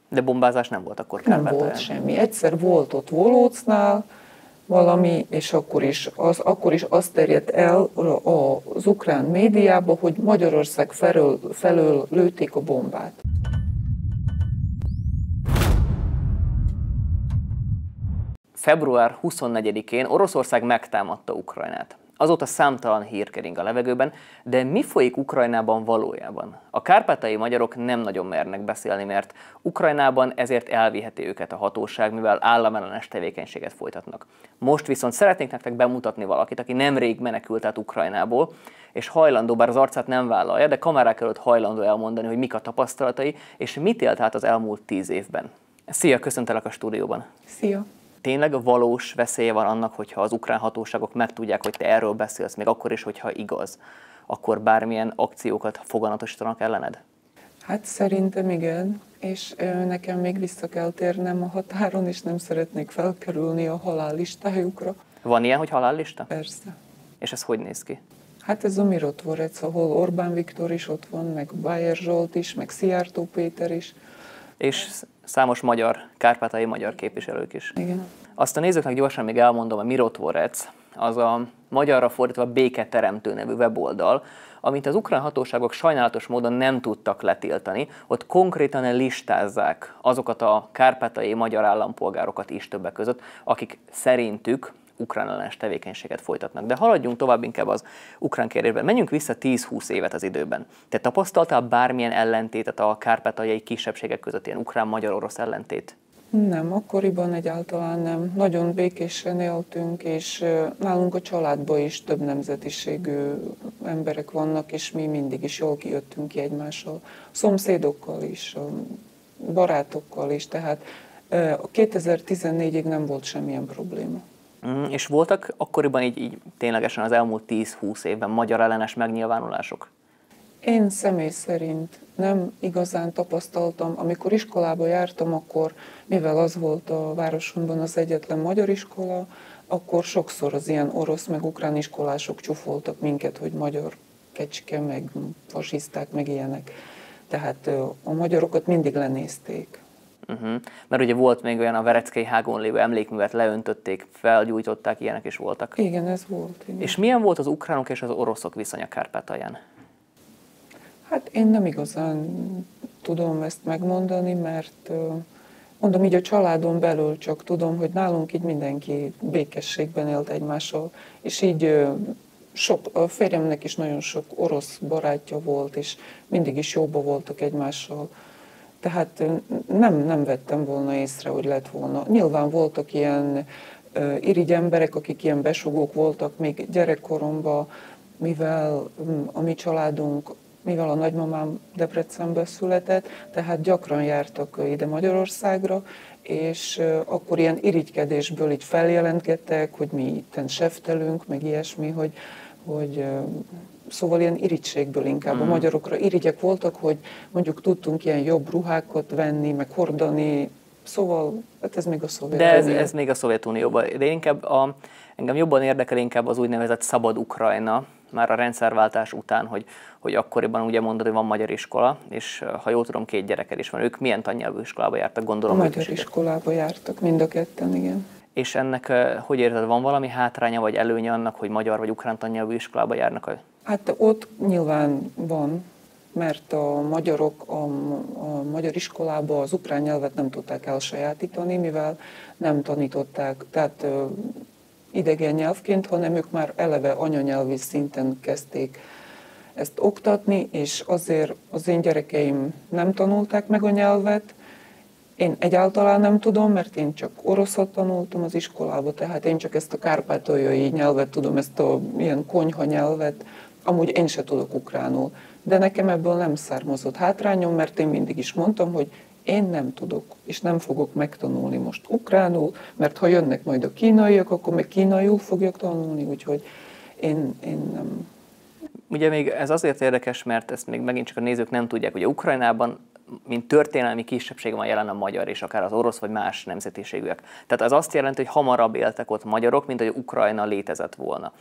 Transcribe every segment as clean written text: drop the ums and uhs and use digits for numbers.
De bombázás nem volt akkor Nem Kárpátalján? volt semmi. Egyszer volt ott Volócnál valami, és akkor is az terjedt el az ukrán médiába, hogy Magyarország felől lőtték a bombát. Február 24-én Oroszország megtámadta Ukrajnát. Azóta számtalan hír kering a levegőben, de mi folyik Ukrajnában valójában? A kárpátaljai magyarok nem nagyon mernek beszélni, mert Ukrajnában ezért elviheti őket a hatóság, mivel államellenes tevékenységet folytatnak. Most viszont szeretnék nektek bemutatni valakit, aki nemrég menekült át Ukrajnából, és hajlandó, bár az arcát nem vállalja, de kamerák előtt hajlandó elmondani, hogy mik a tapasztalatai, és mit élt át az elmúlt 10 évben. Szia, köszöntelek a stúdióban! Szia! Tényleg valós veszélye van annak, hogyha az ukrán hatóságok megtudják, hogy te erről beszélsz, még akkor is, hogyha igaz, akkor bármilyen akciókat foganatosítanak ellened? Hát szerintem igen, és nekem még vissza kell térnem a határon, és nem szeretnék felkerülni a halállistájukra. Van ilyen, hogy halállista? Persze. És ez hogy néz ki? Hát ez a Mirotvorec, ahol Orbán Viktor is ott van, meg Bayer Zsolt is, meg Szijjártó Péter is. És számos kárpátaljai magyar képviselők is. Igen. Azt a nézőknek gyorsan még elmondom, a Mirotvorec, az a magyarra fordítva Béketeremtő nevű weboldal, amit az ukrán hatóságok sajnálatos módon nem tudtak letiltani, ott konkrétan listázzák azokat a kárpátaljai magyar állampolgárokat is többek között, akik szerintük ukrán ellenes tevékenységet folytatnak. De haladjunk tovább inkább az ukrán kérdésben. Menjünk vissza 10-20 évet az időben. Te tapasztaltál bármilyen ellentétet a kárpátaljai kisebbségek között, ilyen ukrán-magyar-orosz ellentét? Nem, akkoriban egyáltalán nem. Nagyon békésen éltünk, és nálunk a családban is több nemzetiségű emberek vannak, és mi mindig is jól kijöttünk ki egymással. Szomszédokkal is, barátokkal is, tehát 2014-ig nem volt semmilyen probléma. És voltak akkoriban így ténylegesen az elmúlt 10-20 évben magyar ellenes megnyilvánulások? Én személy szerint nem igazán tapasztaltam. Amikor iskolába jártam, akkor, mivel az volt a városomban az egyetlen magyar iskola, akkor sokszor az ilyen orosz meg ukrán iskolások csúfoltak minket, hogy magyar kecske, meg fasiszták, meg ilyenek. Tehát a magyarokat mindig lenézték. Mert ugye volt még olyan, a Vereckei hágon lévő emlékművet leöntötték, felgyújtották, ilyenek is voltak. Igen, ez volt. Igen. És milyen volt az ukránok és az oroszok viszonya Kárpátalján? Hát én nem igazán tudom ezt megmondani, mert mondom így a családon belül csak tudom, hogy nálunk így mindenki békességben élt egymással, és így a férjemnek is nagyon sok orosz barátja volt, és mindig is jóba voltak egymással. Tehát nem vettem volna észre, hogy lett volna. Nyilván voltak ilyen irigy emberek, akik ilyen besugók voltak még gyerekkoromban, mivel a mi családunk, mivel a nagymamám Debrecenben született, tehát gyakran jártak ide Magyarországra, és akkor ilyen irigykedésből így feljelentgettek, hogy mi itten seftelünk, meg ilyesmi, hogy szóval ilyen irigységből inkább a magyarokra irigyek voltak, hogy mondjuk tudtunk ilyen jobb ruhákat venni, meg hordani, szóval hát ez még a Szovjetunió. De ez még a Szovjetunióban. De engem jobban érdekel inkább az úgynevezett szabad Ukrajna, már a rendszerváltás után, hogy akkoriban ugye mondod, hogy van magyar iskola, és ha jól tudom, 2 gyereked is van. Ők milyen tannyelvű iskolába jártak, gondolom? A magyar iskolába jártak, mind a ketten, igen. És ennek, hogy érzed, van valami hátránya vagy előnye annak, hogy magyar vagy ukrán tannyelvű iskolába járnak? Hát ott nyilván van, mert a magyarok a magyar iskolába az ukrán nyelvet nem tudták elsajátítani, mivel nem tanították, tehát idegen nyelvként, hanem ők már eleve anyanyelvi szinten kezdték ezt oktatni, és azért az én gyerekeim nem tanulták meg a nyelvet. Én egyáltalán nem tudom, mert én csak oroszot tanultam az iskolába, tehát én csak ezt a kárpátaljai nyelvet tudom, ezt a ilyen konyha nyelvet, amúgy én se tudok ukránul. De nekem ebből nem származott hátrányom, mert én mindig is mondtam, hogy én nem tudok, és nem fogok megtanulni most ukránul, mert ha jönnek majd a kínaiak, akkor meg kínaiul fogjak tanulni, úgyhogy én nem. Ugye még ez azért érdekes, mert ezt még megint csak a nézők nem tudják, hogy Ukrajnában mint történelmi kisebbség van jelen a magyar és akár az orosz vagy más nemzetiségűek. Tehát az azt jelenti, hogy hamarabb éltek ott magyarok, mint hogy Ukrajna létezett volna.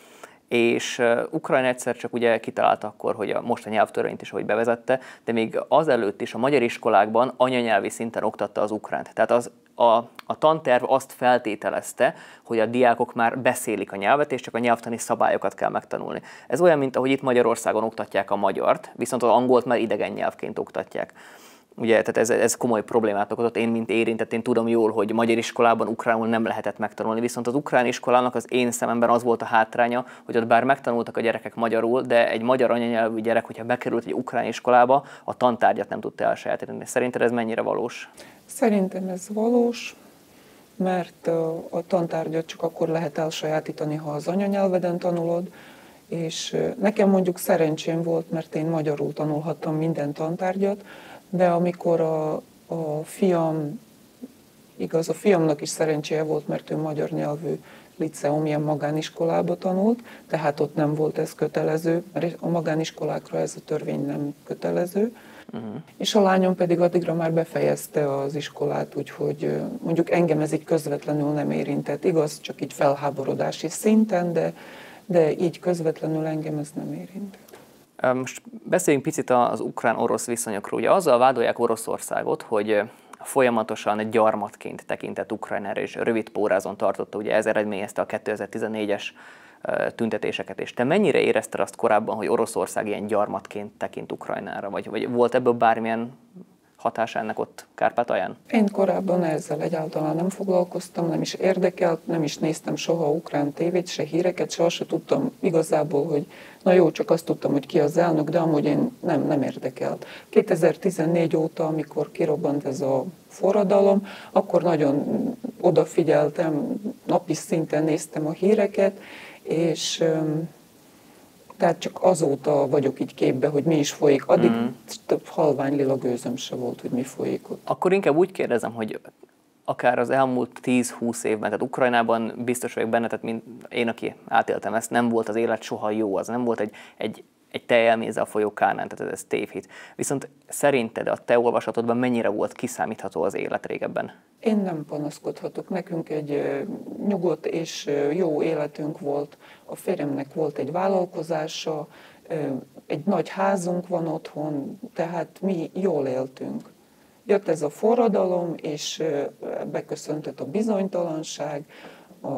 és Ukrajna egyszer csak ugye kitalálta akkor, hogy most a nyelvtörvényt is, hogy bevezette, de még azelőtt is a magyar iskolákban anyanyelvi szinten oktatta az ukránt. Tehát a tanterv azt feltételezte, hogy a diákok már beszélik a nyelvet, és csak a nyelvtani szabályokat kell megtanulni. Ez olyan, mint ahogy itt Magyarországon oktatják a magyart, viszont az angolt már idegen nyelvként oktatják. Ugye, tehát ez komoly problémát okozott. Én, mint érintett, én tudom jól, hogy magyar iskolában ukránul nem lehetett megtanulni, viszont az ukrán iskolának az én szememben az volt a hátránya, hogy ott bár megtanultak a gyerekek magyarul, de egy magyar anyanyelvű gyerek, hogyha bekerült egy ukrán iskolába, a tantárgyat nem tudta elsajátítani. Szerinted ez mennyire valós? Szerintem ez valós, mert a tantárgyat csak akkor lehet elsajátítani, ha az anyanyelveden tanulod, és nekem mondjuk szerencsém volt, mert én magyarul tanulhattam minden tantárgyat, de amikor a fiam, igaz, a fiamnak is szerencséje volt, mert ő magyar nyelvű liceum, ilyen magániskolába tanult, tehát ott nem volt ez kötelező, mert a magániskolákra ez a törvény nem kötelező. És a lányom pedig addigra már befejezte az iskolát, úgyhogy mondjuk engem ez így közvetlenül nem érintett. Igaz, csak így felháborodási szinten, de így közvetlenül engem ez nem érintett. Most beszéljünk picit az ukrán-orosz viszonyokról. Ugye azzal vádolják Oroszországot, hogy folyamatosan gyarmatként tekintett Ukrajnára, és rövid pórázon tartotta, ugye ez eredményezte a 2014-es tüntetéseket. És te mennyire érezted azt korábban, hogy Oroszország ilyen gyarmatként tekint Ukrajnára? Vagy volt ebből bármilyen hatása ennek ott Kárpátalján? Én korábban ezzel egyáltalán nem foglalkoztam, nem is érdekelt, nem is néztem soha ukrán tévét, se híreket, se azt se tudtam igazából, hogy na jó, csak azt tudtam, hogy ki az elnök, de amúgy én nem érdekelt. 2014 óta, amikor kirobbant ez a forradalom, akkor nagyon odafigyeltem, napi szinten néztem a híreket, és tehát csak azóta vagyok így képbe, hogy mi is folyik. Addig több halvány lila gőzöm se volt, hogy mi folyik ott. Akkor inkább úgy kérdezem, hogy akár az elmúlt 10-20 évben, tehát Ukrajnában biztos vagyok benne, tehát mint én, aki átéltem ezt, nem volt az élet soha jó, az nem volt egy tejelmézzel folyó Kánán, tehát ez tévhit. Viszont szerinted a te olvasatodban mennyire volt kiszámítható az élet régebben? Én nem panaszkodhatok. Nekünk egy nyugodt és jó életünk volt. A férjemnek volt egy vállalkozása, egy nagy házunk van otthon, tehát mi jól éltünk. Jött ez a forradalom, és beköszöntött a bizonytalanság, a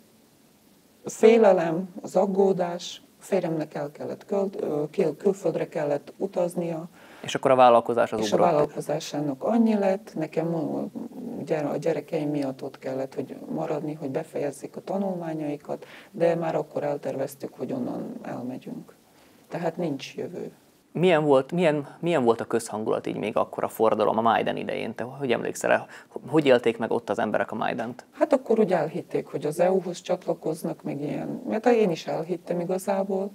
félelem, az aggódás. A férjemnek el kellett külföldre kellett utaznia. És akkor a vállalkozás az és ugrott. a vállalkozásának annyi lett, nekem a gyerekeim miatt ott kellett, hogy maradni, hogy befejezzék a tanulmányaikat, de már akkor elterveztük, hogy onnan elmegyünk. Tehát nincs jövő. Milyen volt a közhangulat így még akkor a forradalom, a Majdan idején? Te hogy emlékszel? Hogy élték meg ott az emberek a Majdant? Hát akkor úgy elhitték, hogy az EU-hoz csatlakoznak, meg ilyen. Mert én is elhittem igazából.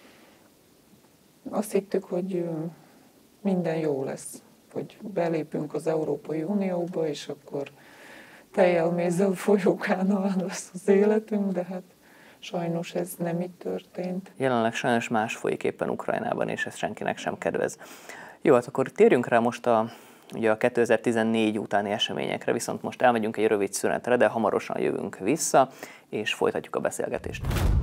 Azt hittük, hogy minden jó lesz, hogy belépünk az Európai Unióba, és akkor tejjel, mézzel folyó Kánaán lesz az életünk, de hát sajnos ez nem így történt. Jelenleg sajnos más folyik éppen Ukrajnában, és ez senkinek sem kedvez. Jó, hát akkor térjünk rá most ugye a 2014 utáni eseményekre, viszont most elmegyünk egy rövid szünetre, de hamarosan jövünk vissza, és folytatjuk a beszélgetést.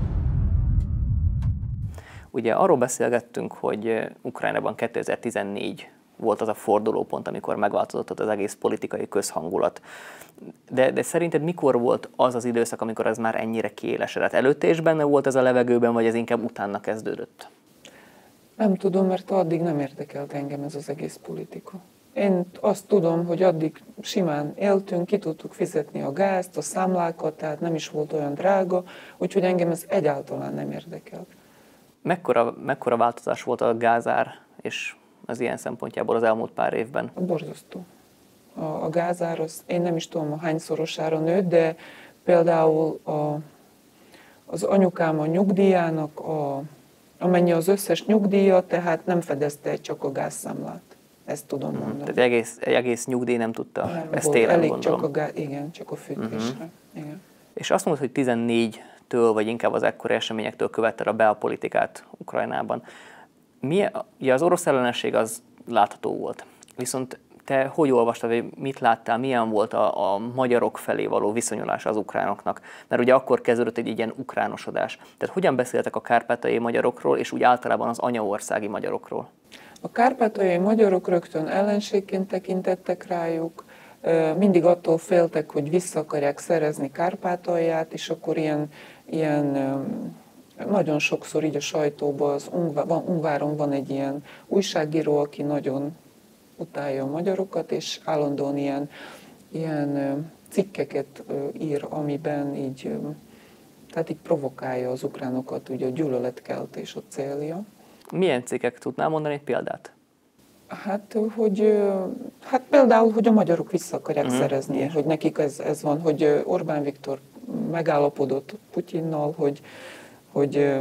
Ugye arról beszélgettünk, hogy Ukrajnában 2014 volt az a fordulópont, amikor megváltozott az egész politikai közhangulat. De szerinted mikor volt az az időszak, amikor ez már ennyire kiélesedett? Előtte is benne volt ez a levegőben, vagy ez inkább utána kezdődött? Nem tudom, mert addig nem érdekelt engem ez az egész politika. Én azt tudom, hogy addig simán éltünk, ki tudtuk fizetni a gázt, a számlákat, tehát nem is volt olyan drága, úgyhogy engem ez egyáltalán nem érdekelt. Mekkora változás volt a gázár és az ilyen szempontjából az elmúlt pár évben? Borzasztó. A gázár, én nem is tudom, hányszorosára nőtt, de például az anyukám a nyugdíjának, amennyi az összes nyugdíja, tehát nem fedezte csak a gázszámlát. Ezt tudom mondani. Tehát egész nyugdíj nem tudta nem ezt volt télen, elég gondolom. Csak a fűtésre. Igen. És azt mondod, hogy 14-től, vagy inkább az ekkori eseményektől követted a belpolitikát Ukrajnában. Ugye az orosz ellenesség az látható volt. Viszont Te hogy olvastad, vagy mit láttál, milyen volt a magyarok felé való viszonyulása az ukránoknak? Mert ugye akkor kezdődött egy ilyen ukránosodás. Tehát hogyan beszéltek a kárpátaljai magyarokról, és úgy általában az anyaországi magyarokról? A kárpátaljai magyarok rögtön ellenségként tekintettek rájuk, mindig attól féltek, hogy vissza akarják szerezni Kárpátalját, és akkor ilyen nagyon sokszor így a sajtóban, Ungváron van egy ilyen újságíró, aki nagyon utálja a magyarokat, és állandóan ilyen cikkeket ír, amiben tehát így provokálja az ukránokat, ugye a gyűlöletkeltés a célja. Milyen cikkek, tudnál mondani egy példát? Hát például, hogy a magyarok vissza akarják szerezni, hogy nekik ez van, hogy Orbán Viktor megállapodott Putyinnal, hogy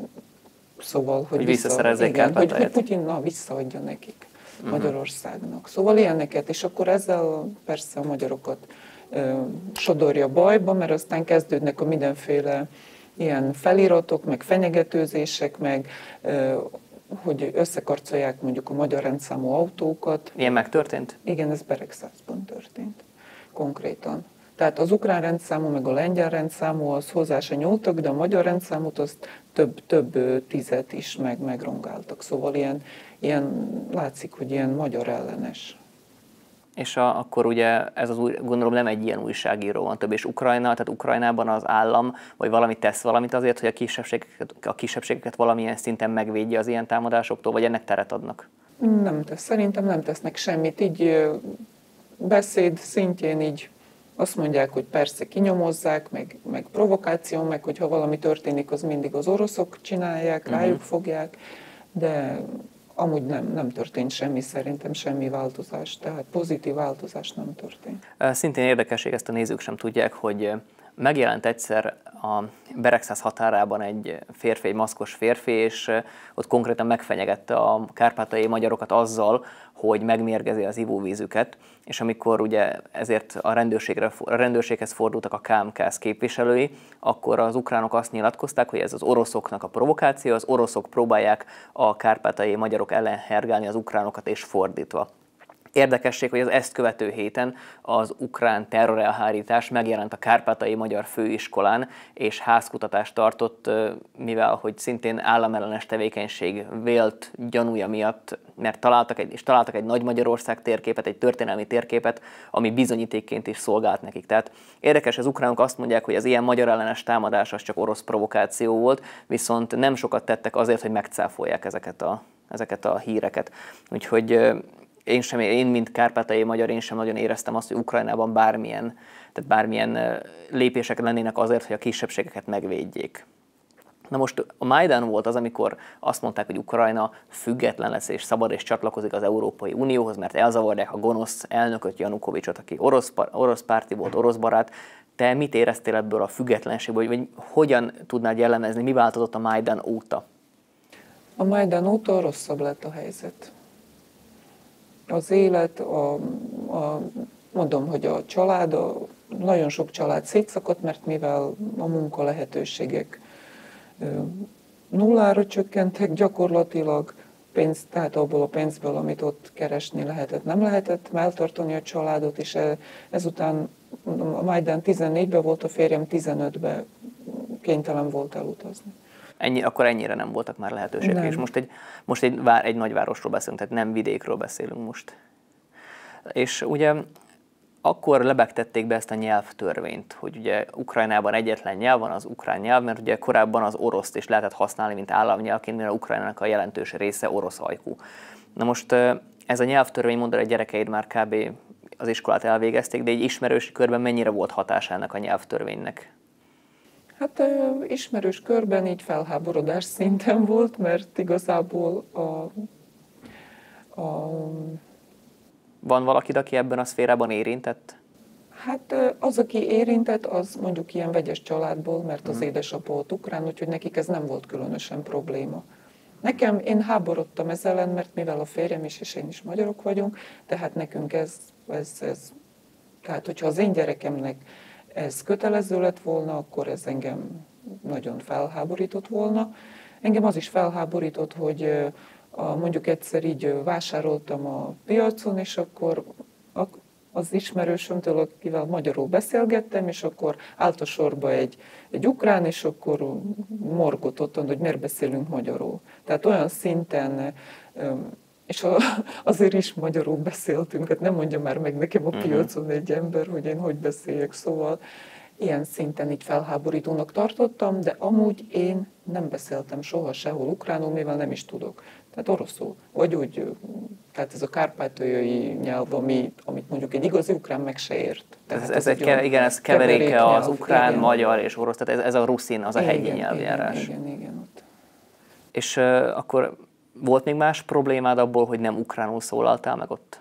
szóval, hogy visszaszerezzék Kárpátalját. hogy Putyin visszaadja nekik Magyarországnak. Szóval ilyeneket, és akkor ezzel persze a magyarokat sodorja bajba, mert aztán kezdődnek a mindenféle ilyen feliratok, meg fenyegetőzések, meg hogy összekarcolják mondjuk a magyar rendszámú autókat. Ilyen megtörtént? Igen, ez Beregszászban történt konkrétan. Tehát az ukrán rendszámú, meg a lengyel rendszámú az hozzá se nyúltak, de a magyar rendszámút azt több tizet is megrongáltak. Szóval ilyen látszik, hogy ilyen magyar ellenes. És akkor ugye ez gondolom nem egy ilyen újságíró van több, és tehát Ukrajnában az állam, vagy tesz valamit azért, hogy a kisebbségeket valamilyen szinten megvédje az ilyen támadásoktól, vagy ennek teret adnak? Nem tesz, szerintem nem tesznek semmit. Így beszéd szintjén így azt mondják, hogy persze kinyomozzák, meg provokáció, meg hogyha valami történik, az mindig az oroszok csinálják, rájuk fogják, de amúgy nem történt semmi, szerintem semmi változás, tehát pozitív változás nem történt. Szintén érdekesség, ezt a nézők sem tudják, hogy megjelent egyszer a Beregszász határában egy maszkos férfi, és ott konkrétan megfenyegette a kárpátaljai magyarokat azzal, hogy megmérgezi az ivóvízüket, és amikor ugye ezért a rendőrséghez fordultak a KMKS képviselői, akkor az ukránok azt nyilatkozták, hogy ez az oroszoknak a provokáció, az oroszok próbálják a kárpátaljai magyarok ellen hergálni az ukránokat, és fordítva. Érdekesség, hogy az ezt követő héten az ukrán terrorelhárítás megjelent a Kárpátaljai Magyar Főiskolán, és házkutatást tartott, mivel hogy szintén államellenes tevékenység vélt gyanúja miatt, mert találtak egy Nagy Magyarország térképet, egy történelmi térképet, ami bizonyítékként is szolgált nekik. Tehát érdekes, az ukránok azt mondják, hogy az ilyen magyar ellenes támadás az csak orosz provokáció volt, viszont nem sokat tettek azért, hogy megcáfolják ezeket a híreket. Úgyhogy én, mint kárpátaljai magyar, én sem nagyon éreztem azt, hogy Ukrajnában bármilyen lépések lennének azért, hogy a kisebbségeket megvédjék. Na most a Majdan volt az, amikor azt mondták, hogy Ukrajna független lesz és szabad és csatlakozik az Európai Unióhoz, mert elzavarják a gonosz elnököt, Janukovicsot, aki orosz párti volt, orosz barát. Te mit éreztél ebből a függetlenségből, vagy hogyan tudnád jellemezni, mi változott a Majdan óta? A Majdan óta rosszabb lett a helyzet. Az élet, mondom, hogy a család, nagyon sok család szétszakadt, mert mivel a munka lehetőségek nullára csökkentek gyakorlatilag, tehát abból a pénzből, amit ott keresni lehetett, nem lehetett eltartani a családot, és ezután a Majdan 14-ben volt, a férjem 15-ben kénytelen volt elutazni. Akkor ennyire nem voltak már lehetőségek, nem. És most egy nagyvárosról beszélünk, tehát nem vidékről beszélünk most. És ugye akkor lebegtették be ezt a nyelvtörvényt, hogy ugye Ukrajnában egyetlen nyelv van, az ukrán nyelv, mert ugye korábban az oroszt is lehetett használni, mint államnyelvként, mert Ukrajnának a jelentős része orosz ajkú. Na most ez a nyelvtörvény, mondod, a gyerekeid már kb. Az iskolát elvégezték, de egy ismerősi körben mennyire volt hatása ennek a nyelvtörvénynek? Hát ismerős körben így felháborodás szinten volt, mert igazából Van valaki, aki ebben a szférában érintett? Hát az, aki érintett, az mondjuk ilyen vegyes családból, mert az édesapa volt ukrán, úgyhogy nekik ez nem volt különösen probléma. Én háborodtam ezzel ellen, mert mivel a férjem is és én is magyarok vagyunk, tehát nekünk ez tehát hogyha az én gyerekemnek ez kötelező lett volna, akkor ez engem nagyon felháborított volna. Engem az is felháborított, mondjuk egyszer így vásároltam a piacon, és akkor az ismerősömtől, akivel magyarul beszélgettem, és akkor állt a sorba egy ukrán, és akkor morgott otthon, hogy miért beszélünk magyarul. Tehát olyan szinten, és azért is magyarul beszéltünk, hát nem mondja már meg nekem a piacon egy ember, hogy én hogy beszéljek, szóval ilyen szinten így felháborítónak tartottam, de amúgy én nem beszéltem soha sehol ukránul, mivel nem is tudok. Tehát oroszul. Vagy úgy, tehát ez a kárpátaljai nyelv, amit mondjuk egy igazi ukrán meg se ért. Tehát ez keveréke az ukrán, igen, magyar és orosz, tehát ez a ruszin, az a hegyi nyelvjárás. Igen. Ott. És akkor volt még más problémád abból, hogy nem ukránul szólaltál meg ott?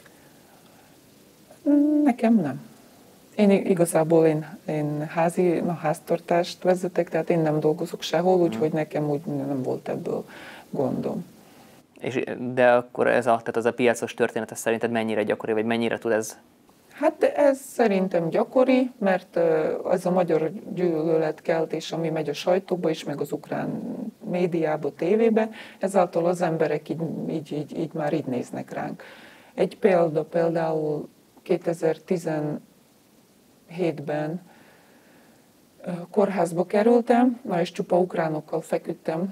Nekem nem. Igazából háztartást vezetek, tehát én nem dolgozok sehol, úgyhogy nekem úgy nem volt ebből gondom. De akkor tehát az a piacos történet szerinted mennyire gyakori, vagy mennyire tud ez? Hát ez szerintem gyakori, mert ez a magyar gyűlöletkeltés, ami megy a sajtóba is, meg az ukrán médiába, tévébe, ezáltal az emberek így már így néznek ránk. Egy például 2017-ben kórházba kerültem, és csupa ukránokkal feküdtem,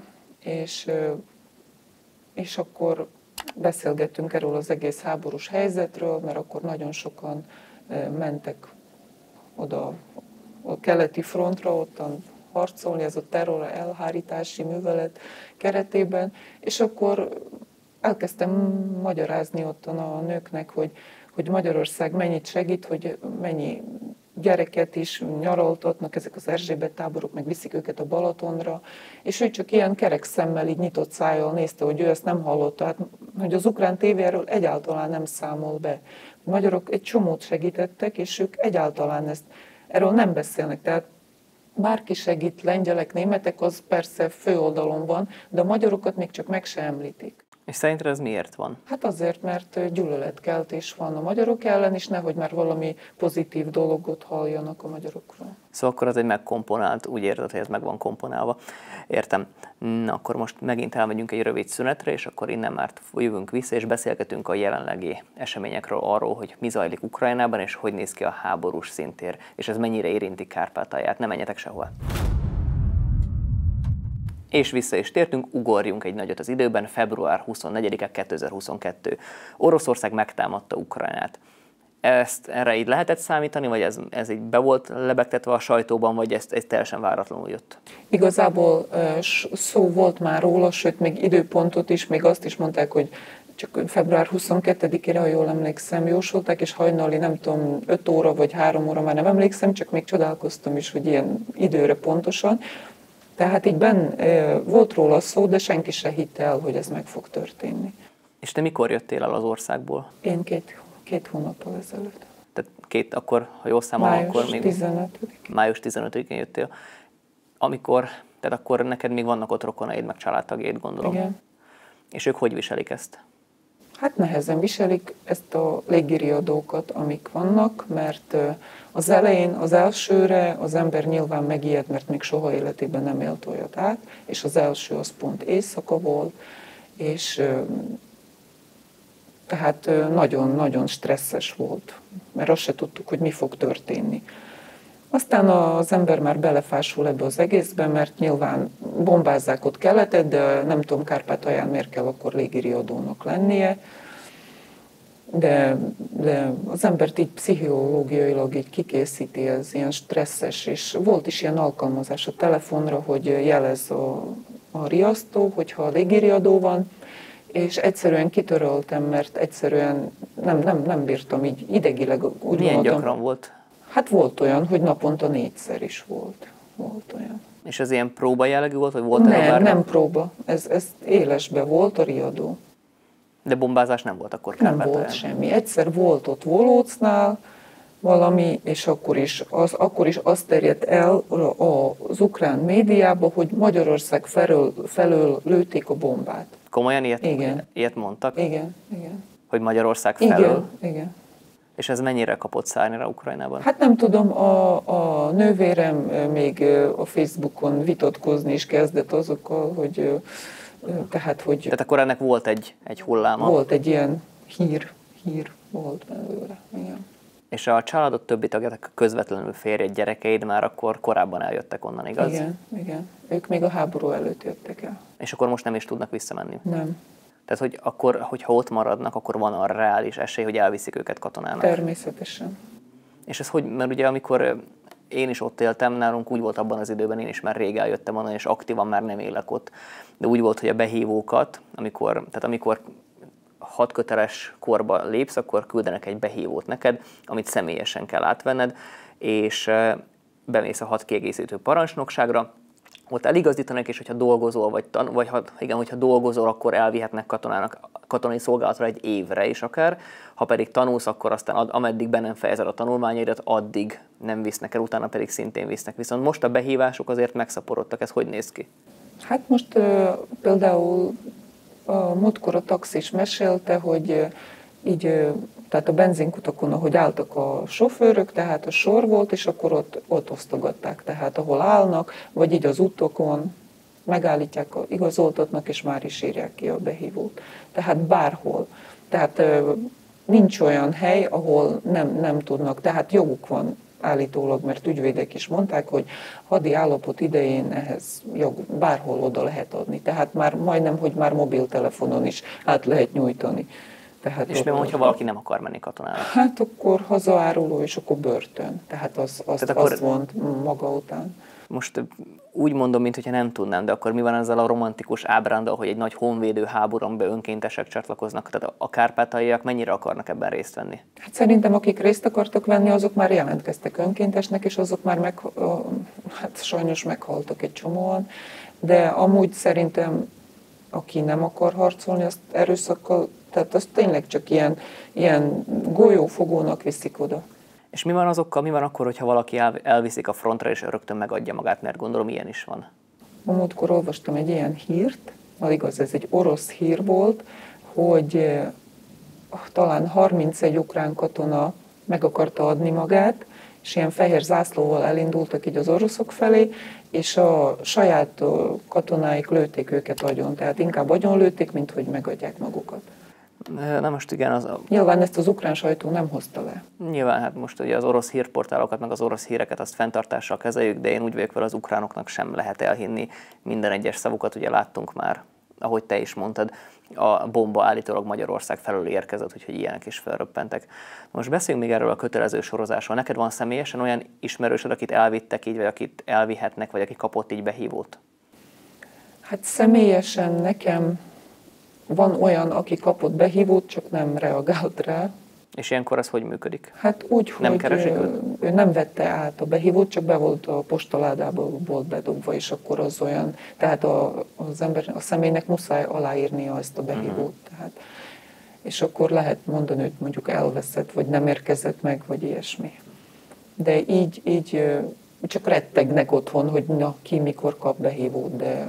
és akkor beszélgettünk erről az egész háborús helyzetről, mert akkor nagyon sokan mentek oda a keleti frontra, ottan harcolni, ez a terror elhárítási művelet keretében, és akkor elkezdtem magyarázni ottan a nőknek, hogy Magyarország mennyit segít, hogy mennyi gyereket is nyaraltatnak ezek az Erzsébet táborok, meg viszik őket a Balatonra, és ő csak ilyen kerek szemmel, így nyitott szájjal nézte, hogy ő ezt nem hallotta, hát, hogy az ukrán tévéről egyáltalán nem számol be. A magyarok egy csomót segítettek, és ők egyáltalán erről nem beszélnek, tehát bárki segít, lengyelek, németek, az persze főoldalon van, de a magyarokat még csak meg se említik. És szerinted ez miért van? Hát azért, mert gyűlöletkeltés van a magyarok ellen, és nehogy már valami pozitív dologot halljanak a magyarokról. Szóval akkor az egy megkomponált, úgy érzed, hogy ez meg van komponálva. Értem. Na, akkor most megint elmegyünk egy rövid szünetre, és akkor innen már jövünk vissza, és beszélgetünk a jelenlegi eseményekről, arról, hogy mi zajlik Ukrajnában, és hogy néz ki a háborús színtér, és ez mennyire érinti Kárpátalját. Ne menjetek sehol. És vissza is tértünk, ugorjunk egy nagyot az időben, február 24-e 2022. Oroszország megtámadta Ukrajnát. Erre így lehetett számítani, vagy ez így be volt lebegtetve a sajtóban, vagy ez teljesen váratlanul jött? Igazából szó volt már róla, sőt még időpontot is, még azt is mondták, hogy csak február 22-ére, ha jól emlékszem, jósolták, és hajnali, nem tudom, 5 óra vagy 3 óra, már nem emlékszem, csak még csodálkoztam is, hogy ilyen időre pontosan. Tehát így volt róla szó, de senki se hitte el, hogy ez meg fog történni. És te mikor jöttél el az országból? Én két hónappal ezelőtt. Tehát akkor, ha jól számolom, akkor még... Május 15-én jöttél. Tehát akkor neked még vannak ott rokonaid, meg családtagjaid, gondolom. Igen. És ők hogy viselik ezt? Hát nehezen viselik ezt a légiriadókat, amik vannak, mert az elején, az elsőre az ember nyilván megijed, mert még soha életében nem élt olyat át, és az első az pont éjszaka volt, és tehát nagyon-nagyon stresszes volt, mert azt se tudtuk, hogy mi fog történni. Aztán az ember már belefásul ebbe az egészbe, mert nyilván bombázzák ott keletet, de nem tudom, Kárpátalján miért kell akkor légiriadónak lennie. De az embert így pszichológiailag így kikészíti, ez ilyen stresszes, és volt is ilyen alkalmazás a telefonra, hogy jelez a riasztó, hogyha a légiriadó van, és egyszerűen kitöröltem, mert egyszerűen nem bírtam így idegileg. Úgy milyen gyakran volt? Hát volt olyan, hogy naponta 4-szer is volt olyan. És ez ilyen próba jellegű volt, vagy volt nem próba, ez élesbe volt a riadó. De bombázás nem volt akkor Kárpátalján? Nem volt semmi. Egyszer volt ott Volócnál valami, és akkor is az terjedt el az ukrán médiába, hogy Magyarország felől lőtték a bombát. Komolyan ilyet mondtak? Igen. Hogy Magyarország felől? Igen. És ez mennyire kapott szárnyra Ukrajnában? Hát nem tudom, a nővérem még a Facebookon vitatkozni is kezdett azokkal, hogy Tehát akkor ennek volt egy hulláma. Volt egy ilyen hír volt belőle, igen. És a családod többi tagját, közvetlenül férjed, gyerekeid már akkor korábban eljöttek onnan, igaz? Igen. Ők még a háború előtt jöttek el. És akkor most nem is tudnak visszamenni? Nem. Tehát, hogy akkor, hogyha ott maradnak, akkor van arra reális esély, hogy elviszik őket katonának? Természetesen. És ez hogy, mert ugye amikor én is ott éltem, nálunk úgy volt abban az időben, én is már rég eljöttem onnan, és aktívan már nem élek ott. De úgy volt, hogy a behívókat, amikor hadköteles korba lépsz, akkor küldenek egy behívót neked, amit személyesen kell átvenned, és bemész a hadkiegészítő parancsnokságra, ott eligazítanak, és hogyha dolgozol, hogyha dolgozol, akkor elvihetnek katonai szolgálatra egy évre is akár, ha pedig tanulsz, akkor aztán ameddig be nem fejezed a tanulmányaidat, addig nem visznek el, utána pedig szintén visznek. Viszont most a behívások azért megszaporodtak, ez hogy néz ki? Hát most például a múltkor a taxis mesélte, hogy tehát a benzinkutakon, ahogy álltak a sofőrök, tehát a sor volt, és akkor ott osztogatták, tehát ahol állnak, vagy így az utokon megállítják, igazoltatnak, és már is írják ki a behívót. Tehát bárhol. Tehát nincs olyan hely, ahol nem tudnak, tehát joguk van állítólag, mert ügyvédek is mondták, hogy hadi állapot idején ehhez bárhol oda lehet adni. Tehát már majdnem, hogy már mobiltelefonon is át lehet nyújtani. Tehát és mi van, hogyha valaki nem akar menni katonának? Hát akkor hazaáruló, és akkor börtön. Tehát azt vont maga után. Most úgy mondom, mintha nem tudnám, de akkor mi van ezzel a romantikus ábrándal, hogy egy nagy honvédő háborúban önkéntesek csatlakoznak? Tehát a kárpátaljaiak mennyire akarnak ebben részt venni? Hát szerintem akik részt akartak venni, azok már jelentkeztek önkéntesnek, és azok már hát sajnos meghaltak egy csomóan, de amúgy szerintem aki nem akar harcolni, azt erőszakkal, tehát azt tényleg csak ilyen golyófogónak viszik oda. És mi van akkor, hogyha valaki elviszik a frontra, és rögtön megadja magát, mert gondolom ilyen is van? A múltkor olvastam egy ilyen hírt, igaz, ez egy orosz hír volt, hogy talán 31 ukrán katona meg akarta adni magát, és ilyen fehér zászlóval elindultak így az oroszok felé, és a saját katonáik lőtték őket agyon, tehát inkább agyon lőtték, mint hogy megadják magukat. Na most igen, nyilván ezt az ukrán sajtó nem hozta le. Nyilván, hát most ugye az orosz hírportálokat, meg az orosz híreket azt fenntartással kezeljük, de én úgy vagyok vele, az ukránoknak sem lehet elhinni minden egyes szavukat, ugye láttunk már, ahogy te is mondtad, a bomba állítólag Magyarország felől érkezett, úgyhogy ilyenek is felröppentek. Most beszéljünk még erről a kötelező sorozásról. Neked van személyesen olyan ismerősöd, akit elvittek így, vagy akit elvihetnek, vagy aki kapott így behívót? Hát személyesen nekem van olyan, aki kapott behívót, csak nem reagált rá. És ilyenkor ez hogy működik? Hát úgy, nem hogy ő nem vette át a behívót, csak be volt a postaládába volt bedobva, és akkor az olyan, tehát a személynek muszáj aláírnia ezt a behívót. Tehát, és akkor lehet mondani, hogy mondjuk elveszett, vagy nem érkezett meg, vagy ilyesmi. De így csak rettegnek otthon, hogy na, ki mikor kap behívót, de...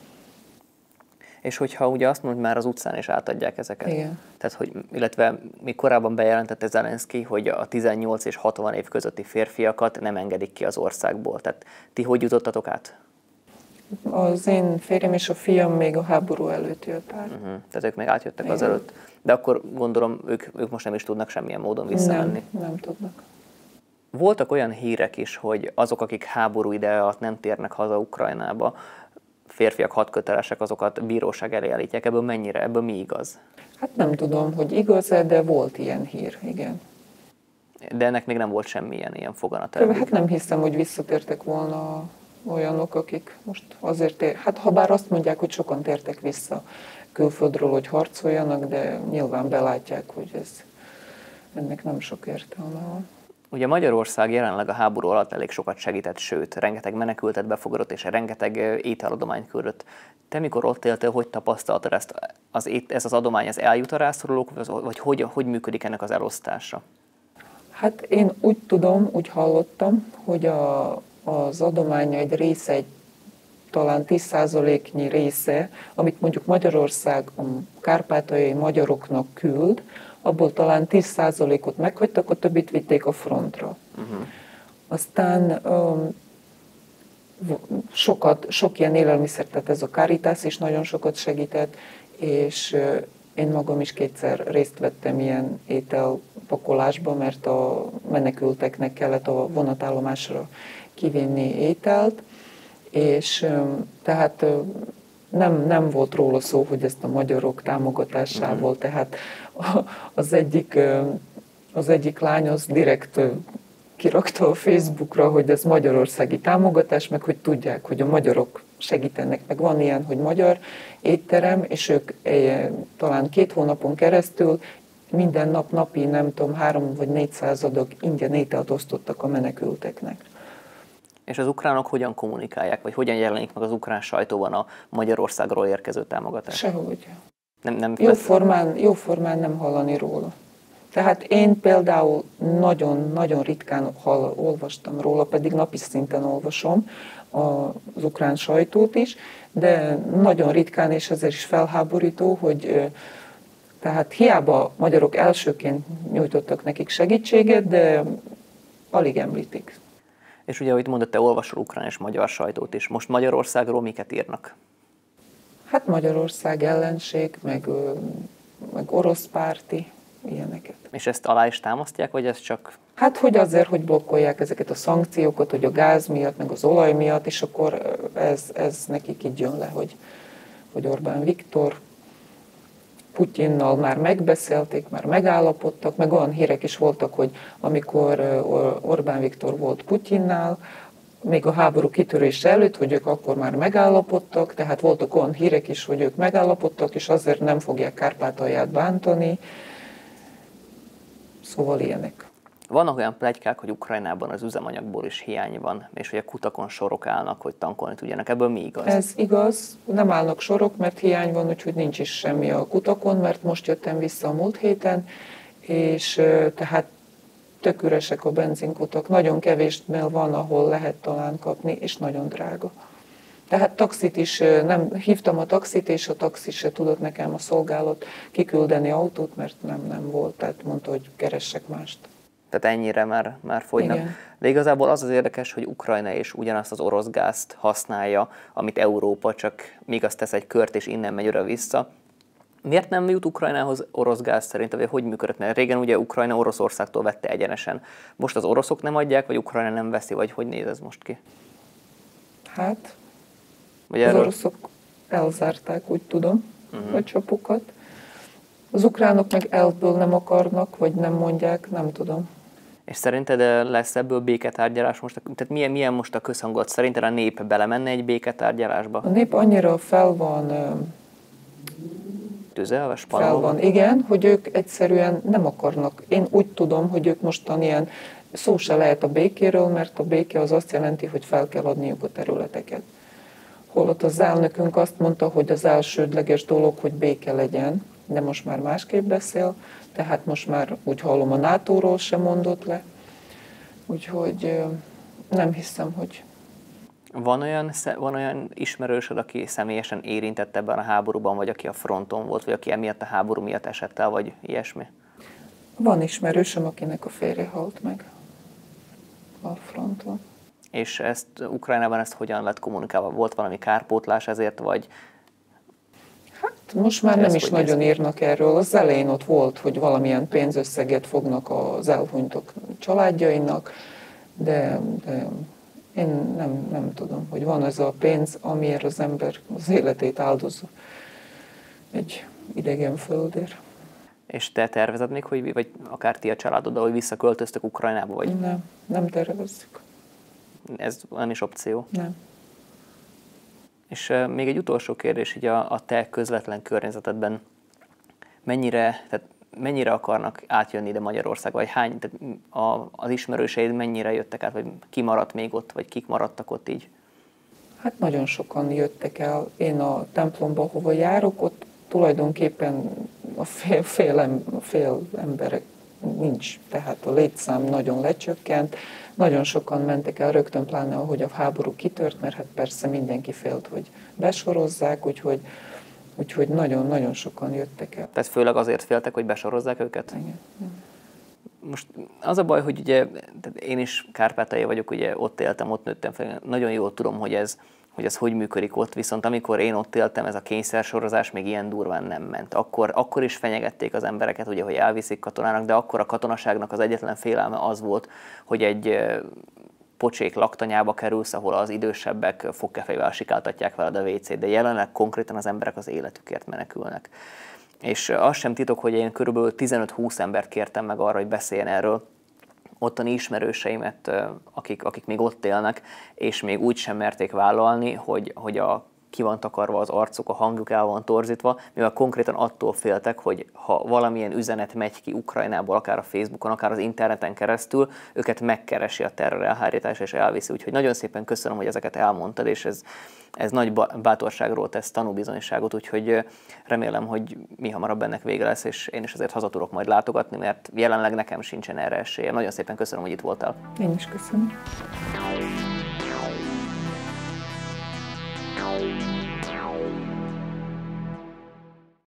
És hogyha ugye azt mondod, már az utcán is átadják ezeket. Igen. Tehát, illetve még korábban bejelentette Zelenszky, hogy a 18 és 60 év közötti férfiakat nem engedik ki az országból. Tehát ti hogy jutottatok át? Az én férjem és a fiam még a háború előtt jött át. Tehát ők még átjöttek azelőtt. De akkor gondolom, ők most nem is tudnak semmilyen módon visszamenni. Nem tudnak. Voltak olyan hírek is, hogy azok, akik háború ideje alatt nem térnek haza Ukrajnába, férfiak hadkötelesek, azokat bíróság elé állítják. Ebből mi igaz? Hát nem tudom, hogy igaz-e, de volt ilyen hír, igen. De ennek még nem volt semmilyen ilyen foganat. Hát nem hiszem, hogy visszatértek volna olyanok, akik most azért hát ha bár azt mondják, hogy sokan tértek vissza külföldről, hogy harcoljanak, de nyilván belátják, hogy ennek nem sok értelme van. Ugye Magyarország jelenleg a háború alatt elég sokat segített, sőt, rengeteg menekültet befogadott, és rengeteg ételadományt küldött. Te mikor ott éltél, hogy tapasztaltad ez az adomány, ez eljut a rászorulók, vagy hogy működik ennek az elosztása? Hát én úgy tudom, úgy hallottam, hogy az adomány egy része, talán 10%-nyi része, amit mondjuk Magyarország a kárpátaljai magyaroknak küld, abból talán 10%-ot meghagytak, a többit vitték a frontra. Aztán sok ilyen élelmiszer, tehát ez a Caritas is nagyon sokat segített, és én magam is kétszer részt vettem ilyen ételpakolásba, mert a menekülteknek kellett a vonatállomásra kivinni ételt, és tehát nem volt róla szó, hogy ezt a magyarok támogatásával, tehát az egyik lány az direkt kirakta a Facebookra, hogy ez magyarországi támogatás, meg hogy tudják, hogy a magyarok segítenek, meg van ilyen, hogy magyar étterem, és ők talán 2 hónapon keresztül minden nap napi, nem tudom, 3 vagy 400 adag ingyen ételt osztottak a menekülteknek. És az ukránok hogyan kommunikálják, vagy hogyan jelenik meg az ukrán sajtóban a Magyarországról érkező támogatás? Sehogy. Nem Jóformán nem hallani róla. Tehát én például nagyon-nagyon ritkán olvastam róla, pedig napi szinten olvasom az ukrán sajtót is, de nagyon ritkán, és ezért is felháborító, hogy tehát hiába magyarok elsőként nyújtottak nekik segítséget, de alig említik. És ugye, ahogy mondod, te olvasol ukrán és magyar sajtót is. Most Magyarországról miket írnak? Hát Magyarország ellenség, meg orosz párti, ilyeneket. És ezt alá is támasztják, vagy ez csak... Hát, hogy azért, hogy blokkolják ezeket a szankciókat, hogy a gáz miatt, meg az olaj miatt, és akkor ez nekik így jön le, hogy Orbán Viktor Putyinnal már megbeszélték, már megállapodtak, meg olyan hírek is voltak, hogy amikor Orbán Viktor volt Putyinnál, még a háború kitörése előtt, hogy ők akkor már megállapodtak, tehát voltak olyan hírek is, hogy ők megállapodtak, és azért nem fogják Kárpátalját bántani. Szóval ilyenek. Vannak olyan pletykák, hogy Ukrajnában az üzemanyagból is hiány van, és hogy a kutakon sorok állnak, hogy tankolni tudjanak. Ebből mi igaz? Ez igaz, nem állnak sorok, mert hiány van, úgyhogy nincs is semmi a kutakon, mert most jöttem vissza a múlt héten, és tehát tök üresek a benzinkutak. Nagyon kevésnél van, ahol lehet talán kapni, és nagyon drága. Tehát taxit is, nem hívtam a taxit, és a taxi se tudott nekem a szolgálat kiküldeni autót, mert nem volt, tehát mondta, hogy keressek mást. Tehát ennyire már fogynak. Igen. De igazából az érdekes, hogy Ukrajna is ugyanazt az orosz gázt használja, amit Európa, csak még azt tesz egy kört, és innen megy vissza. Miért nem jut Ukrajnához orosz gáz szerint, vagy hogy működött? Mert régen ugye Ukrajna Oroszországtól vette egyenesen. Most az oroszok nem adják, vagy Ukrajna nem veszi, vagy hogy néz ez most ki? Hát, vagy az oroszok elzárták, úgy tudom, a csapokat. Az ukránok meg elvből nem akarnak, vagy nem mondják, nem tudom. És szerinted lesz ebből béketárgyalás most? Tehát milyen most a közhangulat? Szerinted a nép belemenne egy béketárgyalásba? A nép annyira fel van tüzelve, fel van, igen, hogy ők egyszerűen nem akarnak. Én úgy tudom, hogy ők mostan ilyen szó se lehet a békéről, mert a béke az azt jelenti, hogy fel kell adniuk a területeket. Holott az elnökünk azt mondta, hogy az elsődleges dolog, hogy béke legyen, de most már másképp beszél, tehát most már úgy hallom, a NATO-ról sem mondott le, úgyhogy nem hiszem, hogy... Van olyan ismerősöd, aki személyesen érintett ebben a háborúban, vagy aki a fronton volt, vagy aki emiatt a háború miatt esett el, vagy ilyesmi? Van ismerősöm, akinek a férje halt meg a fronton. És Ukrajnában ezt hogyan lett kommunikálva? Volt valami kárpótlás ezért, vagy... Hát most már nem is nagyon írnak erről. Az elején ott volt, hogy valamilyen pénzösszeget fognak az elhunytok családjainak, de én nem tudom, hogy van ez a pénz, amiért az ember az életét áldozza egy idegen földért. És te tervezed még, vagy akár ti a családoddal, hogy visszaköltöztök Ukrajnába? Vagy? Nem tervezzük. Ez nem is opció? Nem. És még egy utolsó kérdés, így a te közvetlen környezetedben mennyire akarnak átjönni ide Magyarországba, vagy az ismerőseid mennyire jöttek át, vagy ki maradt még ott, vagy kik maradtak ott így? Hát nagyon sokan jöttek el. Én a templomba, hova járok, ott tulajdonképpen a fél emberek nincs, tehát a létszám nagyon lecsökkent. Nagyon sokan mentek el rögtön, pláne ahogy a háború kitört, mert hát persze mindenki félt, hogy besorozzák, úgyhogy nagyon-nagyon sokan jöttek el. Tehát főleg azért féltek, hogy besorozzák őket? Igen. most az a baj, hogy ugye én is kárpátaljai vagyok, ugye ott éltem, ott nőttem fel, nagyon jól tudom, hogy ez hogy működik ott, viszont amikor én ott éltem, ez a kényszersorozás még ilyen durván nem ment. Akkor is fenyegették az embereket, ugye, hogy elviszik katonának, de akkor a katonaságnak az egyetlen félelme az volt, hogy egy pocsék laktanyába kerülsz, ahol az idősebbek fogkefejével sikáltatják veled a WC-t, de jelenleg konkrétan az emberek az életükért menekülnek. És az sem titok, hogy én körülbelül 15-20 embert kértem meg arra, hogy beszéljen erről, ottani ismerőseimet, akik még ott élnek, és még úgy sem merték vállalni, hogy ki van takarva az arcuk, a hangjuk el van torzítva, mivel konkrétan attól féltek, hogy ha valamilyen üzenet megy ki Ukrajnából, akár a Facebookon, akár az interneten keresztül, őket megkeresi a terror elhárítás és elviszi. Úgyhogy nagyon szépen köszönöm, hogy ezeket elmondtad, és ez nagy bátorságról tesz tanúbizonyságot, úgyhogy remélem, hogy mi hamarabb ennek vége lesz, és én is azért haza tudok majd látogatni, mert jelenleg nekem sincsen erre esélye. Nagyon szépen köszönöm, hogy itt voltál. Én is köszönöm.